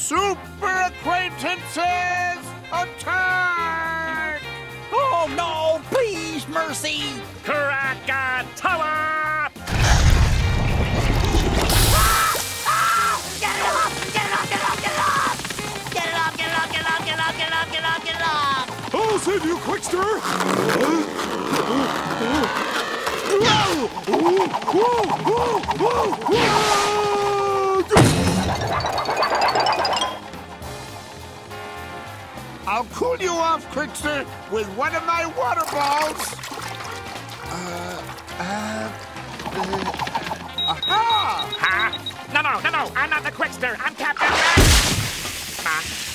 Super acquaintances, attack! Oh no, please, mercy! Krakatoa! Get it off! Get it off! Get it off! Get it off! Get it off! Get it off! Get it off! Get it off! Get it off! Get it off! Get it off! I'll save you, Quickster! I'll cool you off, Quickster, with one of my water balls. Aha! Huh? No, I'm not the Quickster. I'm Captain Red.